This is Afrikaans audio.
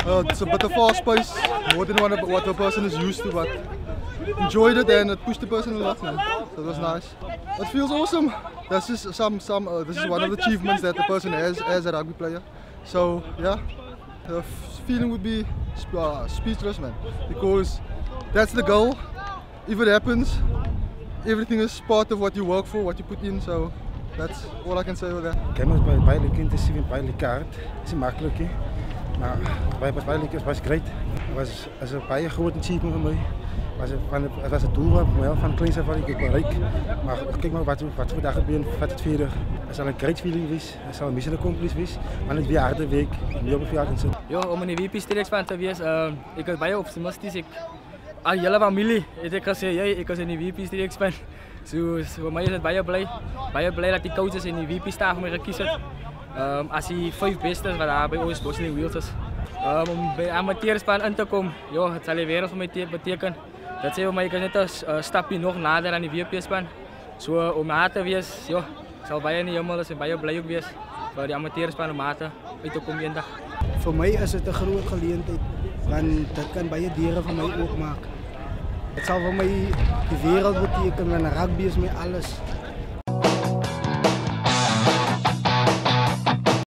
It's a bit of fast pace, more than what the person is used to, but enjoyed it and it pushed the person a lot, man. So it was nice. It feels awesome. This is this is one of the achievements that the person has as a rugby player. So yeah, the feeling would be speechless, man, because that's the goal. If it happens, everything is part of what you work for, what you put in. So that's all I can say with that. Kijk maar, bij lekker intensief en bij lekker hard. Het is niet makkelijk, hè. Maar bij lekker was great. Het was een paar groot achievement voor mij. Het was het doel van kleins af aan ik bereik. Maar kijk maar wat vandaag gebeurt, wat het verder. Het zal een great feeling wees, het zal een mission accomplished wees. Maar het weer harde week, meer op verjaardag zit. Ja, om in die VP-streekspan te wees, ik was baie optimistisch. Al hele familie het ek gesê, ek was in die VP-streekspan. So vir my is dit baie bly dat die coaches in die VP-staf vir my gekies het. As die 5 bestes wat daar by ons Boston Wheels is. Om by amateurspan in te kom, ja, het sal die wêreld vir my beteken. Dat sê vir my ek is net 'n stapie nog nader aan die VP-span. So om daar te wees, ja, sal baie in die hemel is en baie bly ook wees vir die amateurspan om uit te kom eendag. Vir my is dit 'n groot geleentheid want dit kan baie deure vir my oopmaak. Het zal voor mij de wereld betekenen en rugby is mij alles.